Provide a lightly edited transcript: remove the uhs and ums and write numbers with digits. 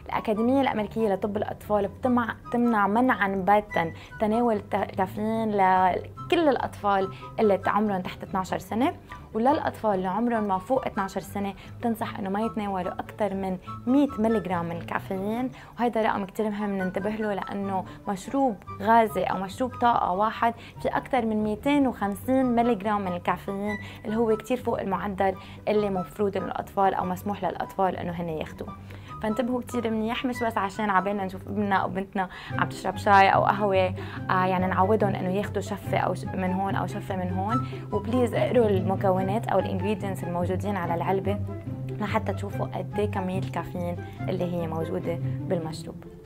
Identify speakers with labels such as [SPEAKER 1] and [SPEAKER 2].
[SPEAKER 1] الأكاديمية الأمريكية لطب الأطفال بتمنع منعا باتا تناول الكافيين لكل الأطفال اللي عمرهم تحت 12 سنة، وللأطفال اللي عمرهم ما فوق 12 سنة بتنصح إنه ما يتناولوا أكثر من 100 ملغ من الكافيين. وهذا رقم كتير مهم ننتبه له، لأنه مشروب غازي أو مشروب طاقة واحد في أكثر من 250 ملغ من الكافيين، اللي هو كتير فوق المعدل اللي مفروض للأطفال أو مسموح للأطفال إنه هن ياخدوه. فانتبهوا كتير منيح، مش بس عشان عبالنا نشوف ابننا او بنتنا عم تشرب شاي او قهوه يعني نعودهم انه ياخدوا شفه او من هون او شفه من هون. وبليز اقروا المكونات او الانجريدينتس الموجودين على العلبه لحتى تشوفوا قد ايه كميه الكافيين اللي هي موجوده بالمشروب.